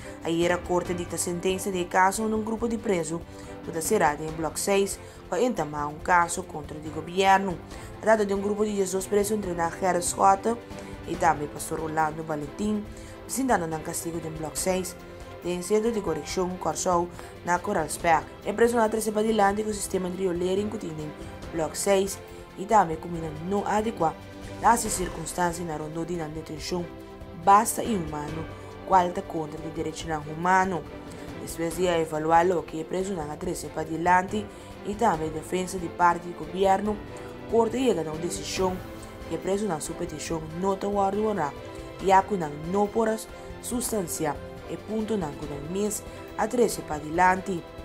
Ayer a corte dicta sentença de caso num grupo de presos que será em bloco 6 para entamar um caso contra o governo. A data de um grupo de 18 presos entre na Gerard Scott e também pastor Orlando Valentim, sindano ng castigo de bloco 6 de centro de correção Corsou na Coral Spec. É preso na 13 padilante com o sistema de riolering que tem bloco 6 e também combina não adequado as circunstâncias na ronda de detenção basta inhumano, qualta contra o direito humano. Depois de evaluar o que é preso na 13 padilante e também defesa de parte do governo, a corte chega a uma decisão que é preso na sua petição nota guarda e a não por substância e ponto não mês a 13 padilante.